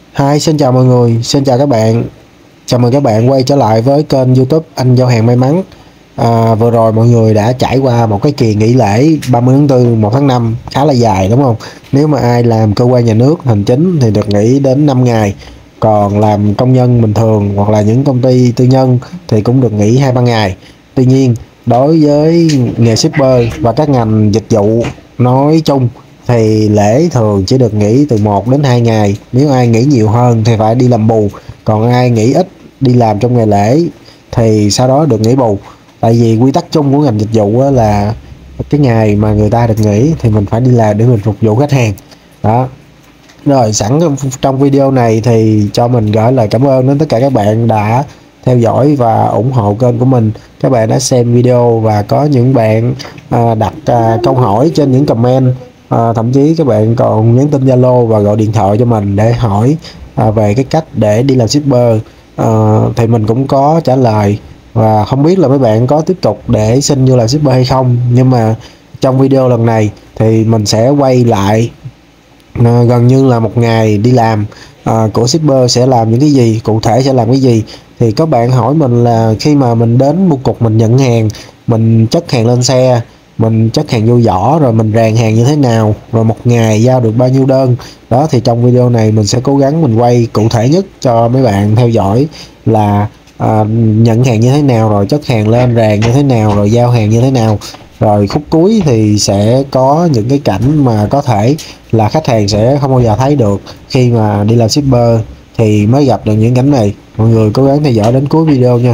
Hi, xin chào mọi người, xin chào các bạn. Chào mừng các bạn quay trở lại với kênh YouTube Anh Giao hàng may mắn. Vừa rồi mọi người đã trải qua một cái kỳ nghỉ lễ 30 tháng 4, 1 tháng 5 khá là dài đúng không? Nếu mà ai làm cơ quan nhà nước hành chính thì được nghỉ đến 5 ngày. Còn làm công nhân bình thường hoặc là những công ty tư nhân thì cũng được nghỉ 2-3 ngày. Tuy nhiên, đối với nghề shipper và các ngành dịch vụ nói chung thì lễ thường chỉ được nghỉ từ 1 đến 2 ngày. Nếu ai nghỉ nhiều hơn thì phải đi làm bù, còn ai nghỉ ít đi làm trong ngày lễ thì sau đó được nghỉ bù. Tại vì quy tắc chung của ngành dịch vụ là cái ngày mà người ta được nghỉ thì mình phải đi làm để mình phục vụ khách hàng đó. Rồi sẵn trong video này thì cho mình gửi lời cảm ơn đến tất cả các bạn đã theo dõi và ủng hộ kênh của mình. Các bạn đã xem video và có những bạn đặt câu hỏi trên những comment, thậm chí các bạn còn nhắn tin Zalo và gọi điện thoại cho mình để hỏi về cái cách để đi làm shipper. Thì mình cũng có trả lời, và không biết là mấy bạn có tiếp tục để xin vô làm shipper hay không. Nhưng mà trong video lần này thì mình sẽ quay lại gần như là một ngày đi làm của shipper sẽ làm những cái gì, cụ thể sẽ làm cái gì. Thì có bạn hỏi mình là khi mà mình đến bưu cục mình nhận hàng, mình chất hàng lên xe, mình chất hàng vô giỏ rồi mình ràng hàng như thế nào, rồi một ngày giao được bao nhiêu đơn đó. Thì trong video này mình sẽ cố gắng mình quay cụ thể nhất cho mấy bạn theo dõi là nhận hàng như thế nào, rồi chất hàng lên ràng như thế nào, rồi giao hàng như thế nào. Rồi khúc cuối thì sẽ có những cái cảnh mà có thể là khách hàng sẽ không bao giờ thấy được, khi mà đi làm shipper thì mới gặp được những cảnh này. Mọi người cố gắng theo dõi đến cuối video nha.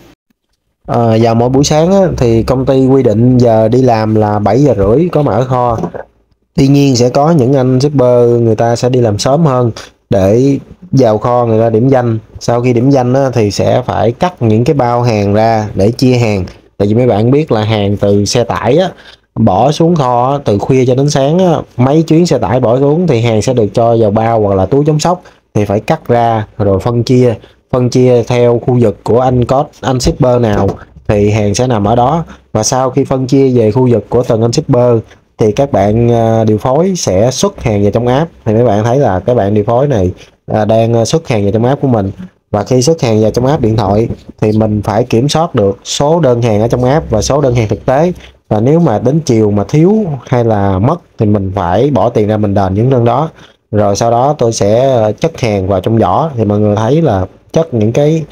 Vào mỗi buổi sáng á, thì công ty quy định giờ đi làm là 7 giờ rưỡi có mặt ở kho. Tuy nhiên sẽ có những anh shipper người ta sẽ đi làm sớm hơn để vào kho người ta điểm danh. Sau khi điểm danh á, thì sẽ phải cắt những cái bao hàng ra để chia hàng. Tại vì mấy bạn biết là hàng từ xe tải á, bỏ xuống kho á, từ khuya cho đến sáng á, mấy chuyến xe tải bỏ xuống thì hàng sẽ được cho vào bao hoặc là túi chống sốc, thì phải cắt ra rồi phân chia theo khu vực của anh shipper nào thì hàng sẽ nằm ở đó. Và sau khi phân chia về khu vực của từng anh shipper thì các bạn điều phối sẽ xuất hàng vào trong app. Thì mấy bạn thấy là các bạn điều phối này đang xuất hàng vào trong app của mình. Và khi xuất hàng vào trong app điện thoại thì mình phải kiểm soát được số đơn hàng ở trong app và số đơn hàng thực tế. Và nếu mà đến chiều mà thiếu hay là mất thì mình phải bỏ tiền ra mình đền những đơn đó. Rồi sau đó tôi sẽ chất hàng vào trong giỏ. Thì mọi người thấy là chất những cái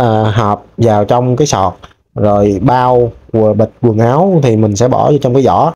hộp vào trong cái sọt, rồi bao bịch quần áo thì mình sẽ bỏ vào trong cái giỏ.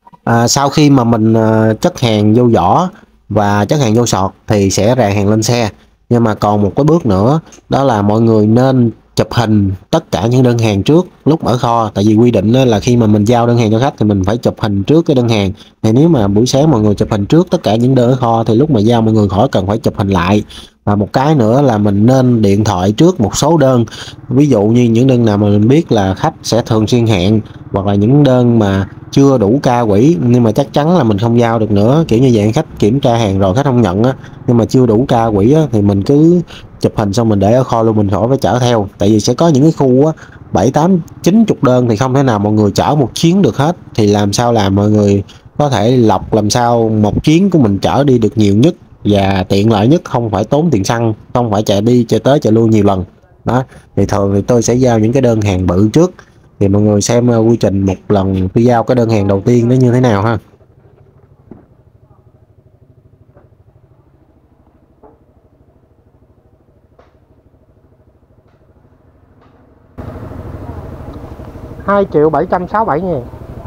Sau khi mà mình chất hàng vô giỏ và chất hàng vô sọt thì sẽ ràng hàng lên xe. Nhưng mà còn một cái bước nữa, đó là mọi người nên chụp hình tất cả những đơn hàng trước lúc ở kho. Tại vì quy định là khi mà mình giao đơn hàng cho khách thì mình phải chụp hình trước cái đơn hàng. Thì nếu mà buổi sáng mọi người chụp hình trước tất cả những đơn ở kho thì lúc mà giao mọi người khỏi cần phải chụp hình lại. Và một cái nữa là mình nên điện thoại trước một số đơn. Ví dụ như những đơn nào mà mình biết là khách sẽ thường xuyên hẹn, hoặc là những đơn mà chưa đủ ca quỹ nhưng mà chắc chắn là mình không giao được nữa, kiểu như dạng khách kiểm tra hàng rồi khách không nhận á, nhưng mà chưa đủ ca quỹ á, thì mình cứ chụp hình xong mình để ở kho luôn, mình khỏi phải chở theo. Tại vì sẽ có những cái khu á 7, 8, 90 đơn thì không thể nào mọi người chở một chuyến được hết. Thì làm sao làm mọi người có thể lọc làm sao một chuyến của mình chở đi được nhiều nhất và tiện lợi nhất, không phải tốn tiền xăng, không phải chạy đi chạy tới chạy lui nhiều lần đó. Thì thường thì tôi sẽ giao những cái đơn hàng bự trước. Thì mọi người xem quy trình một lần tôi giao cái đơn hàng đầu tiên nó như thế nào ha. 2.767.000.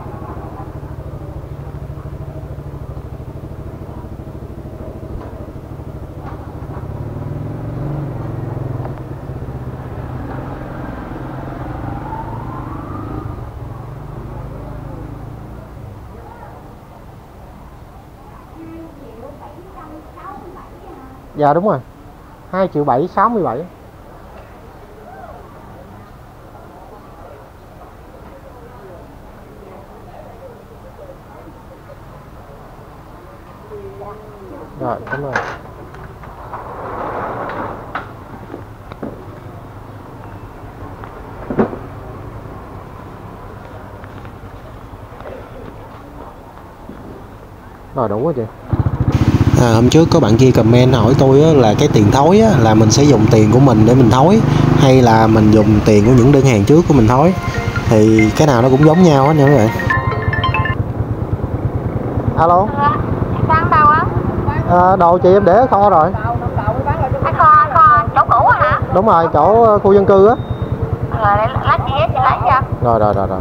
Dạ đúng rồi, 2.767.000. Rồi, cảm ơn. Rồi đủ rồi chị. Hôm trước có bạn kia comment hỏi tôi á, là cái tiền thối á, là mình sẽ dùng tiền của mình để mình thối hay là mình dùng tiền của những đơn hàng trước của mình thối, thì cái nào nó cũng giống nhau hết nha các bạn. Alo. Bán đâu á? Đồ chị em để ở kho rồi. Kho chỗ cũ hả? Đúng rồi, chỗ khu dân cư á. Rồi lấy chị em chị lấy chưa? Rồi.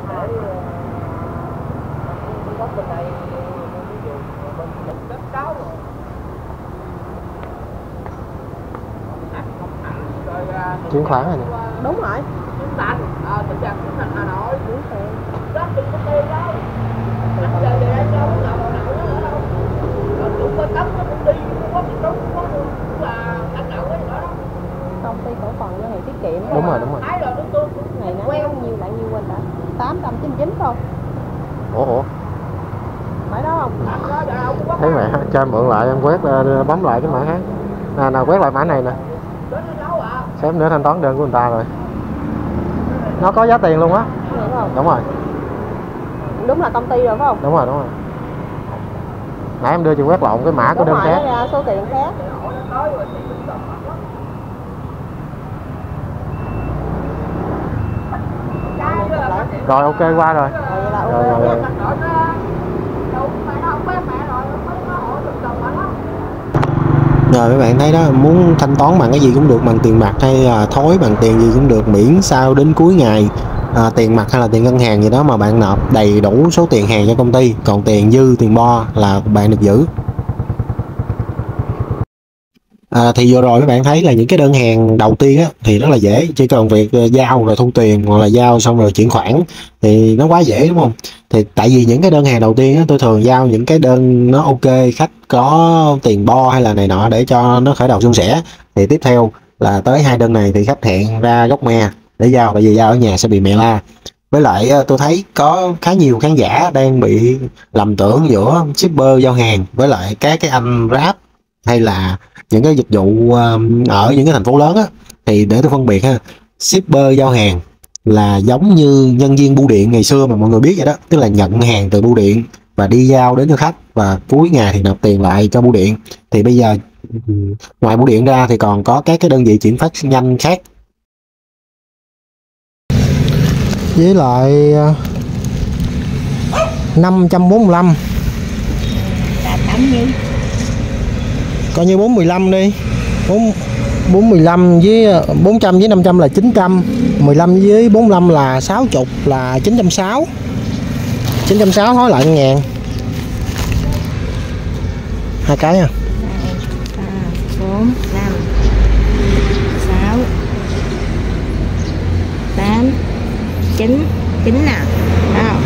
Chuyển khoản này nè. Đúng rồi. Công ty cổ phần ngân hàng tiết kiệm. Đúng rồi. Này nó nhiêu lại nhiêu quên đã. 899 không? Ủa. Phải đó không? Thấy mẹ cho em mượn lại, em quét bấm lại cái mã khác. Nào quét lại mã này nè. Xém nữa thanh toán đơn của người ta rồi. Nó có giá tiền luôn á. Đúng rồi. Đúng là công ty rồi phải không? Đúng rồi. Nãy em đưa chị quét lộn cái mã của đơn khác. Đúng rồi, ra số tiền khác. Rồi ok qua rồi. Rồi. Rồi các bạn thấy đó, muốn thanh toán bằng cái gì cũng được, bằng tiền mặt hay là thối bằng tiền gì cũng được, miễn sao đến cuối ngày tiền mặt hay là tiền ngân hàng gì đó mà bạn nộp đầy đủ số tiền hàng cho công ty, còn tiền dư tiền bo là bạn được giữ. Thì vừa rồi các bạn thấy là những cái đơn hàng đầu tiên á, thì rất là dễ, chỉ cần việc giao rồi thu tiền hoặc là giao xong rồi chuyển khoản thì nó quá dễ đúng không? Thì tại vì những cái đơn hàng đầu tiên á, tôi thường giao những cái đơn nó ok, khách có tiền bo hay là này nọ để cho nó khởi đầu suôn sẻ. Thì tiếp theo là tới 2 đơn này thì khách hẹn ra gốc me để giao, bởi vì giao ở nhà sẽ bị mẹ la. Với lại tôi thấy có khá nhiều khán giả đang bị lầm tưởng giữa shipper giao hàng với lại các cái anh Grab hay là những cái dịch vụ ở những cái thành phố lớn á. Thì để tôi phân biệt ha, shipper giao hàng là giống như nhân viên bưu điện ngày xưa mà mọi người biết vậy đó, tức là nhận hàng từ bưu điện và đi giao đến cho khách và cuối ngày thì nộp tiền lại cho bưu điện. Thì bây giờ ngoài bưu điện ra thì còn có các cái đơn vị chuyển phát nhanh khác. Với lại 545 coi như 415 đi, 415 với 400 với 500 là 900, 15 với 45 là 60 là 960, 960 thối lại 1.000. 2 cái à. 4, 5, 6, 8, 9 nè. Đâu?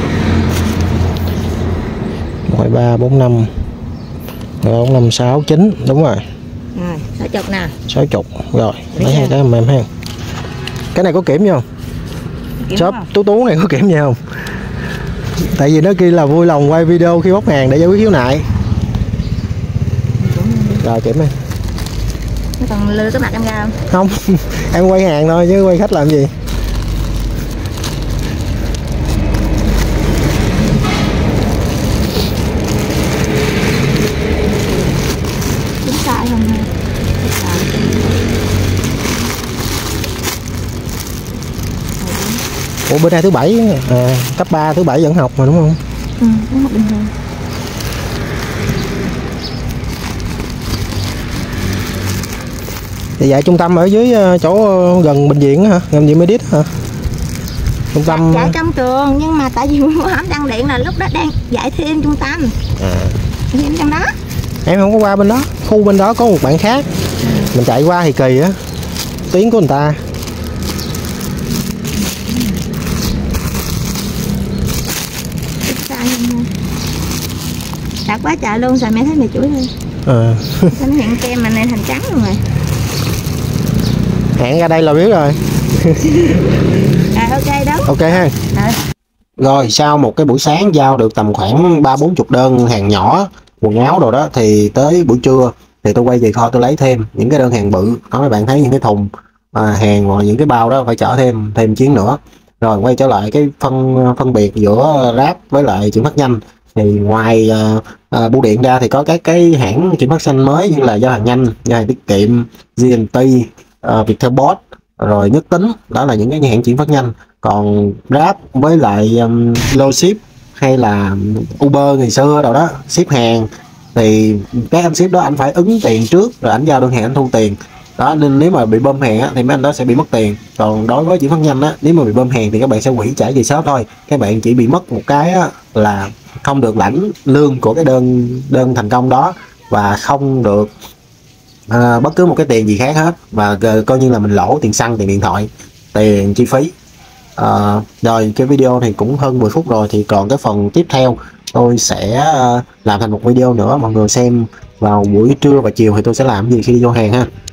3, 4, 5 4, 5, 6, 9 đúng rồi. Rồi, 60 nè. 60 rồi, lấy 2 cái em ha. Cái này có kiểm vô không? Shop tú này có kiểm gì không? Tại vì nó kia là vui lòng quay video khi bóc hàng để giải quyết khiếu nại. Rồi kiểm em. Nó còn lừa cái mặt em ra không? Không, em quay hàng thôi chứ quay khách làm gì. Chính sai không nè. Ủa bữa nay thứ bảy cấp 3 thứ bảy vẫn học mà đúng không? Ừ, đúng học bình thường. Thì dạy trung tâm ở dưới chỗ gần bệnh viện hả? Gần viện Medit hả? Trung tâm dạy trong trường nhưng mà tại vì hãm đăng điện là lúc đó đang dạy thêm trung tâm. Thêm trong đó. Em không có qua bên đó, khu bên đó có một bạn khác. Mình chạy qua thì kỳ á. Tiếng của người ta. Đặt quá trời luôn, sao mẹ thấy mẹ chửi thôi. Nó hiện kem mà này thành trắng luôn rồi. Hẹn ra đây là biết rồi. Ok đó. Ok ha. Rồi sau một cái buổi sáng giao được tầm khoảng 30-40 đơn hàng nhỏ, quần áo đồ đó, thì tới buổi trưa thì tôi quay về kho tôi lấy thêm những cái đơn hàng bự đó. Các bạn thấy những cái thùng hàng hoặc những cái bao đó phải chở thêm chuyến nữa. Rồi quay trở lại cái phân biệt giữa Grab với lại chuyển phát nhanh. Thì ngoài bưu điện ra thì có các cái hãng chuyển phát nhanh mới như là Giao hàng nhanh, Giao hàng tiết kiệm, GNT, Viettelbot, rồi Nhất Tính. Đó là những cái hãng chuyển phát nhanh. Còn Grab với lại Loship hay là Uber ngày xưa đâu đó ship hàng, thì các anh ship đó anh phải ứng tiền trước rồi anh giao đơn hàng anh thu tiền đó, nên nếu mà bị bơm hàng á, thì mấy anh đó sẽ bị mất tiền. Còn đối với chuyển phát nhanh á, nếu mà bị bơm hàng thì các bạn sẽ hủy trả về shop thôi, các bạn chỉ bị mất một cái á, là không được lãnh lương của cái đơn thành công đó, và không được bất cứ một cái tiền gì khác hết, và coi như là mình lỗ tiền xăng, tiền điện thoại, tiền chi phí. Rồi cái video thì cũng hơn 10 phút rồi, thì còn cái phần tiếp theo tôi sẽ làm thành một video nữa, mọi người xem vào buổi trưa và chiều thì tôi sẽ làm gì khi đi vô hàng ha.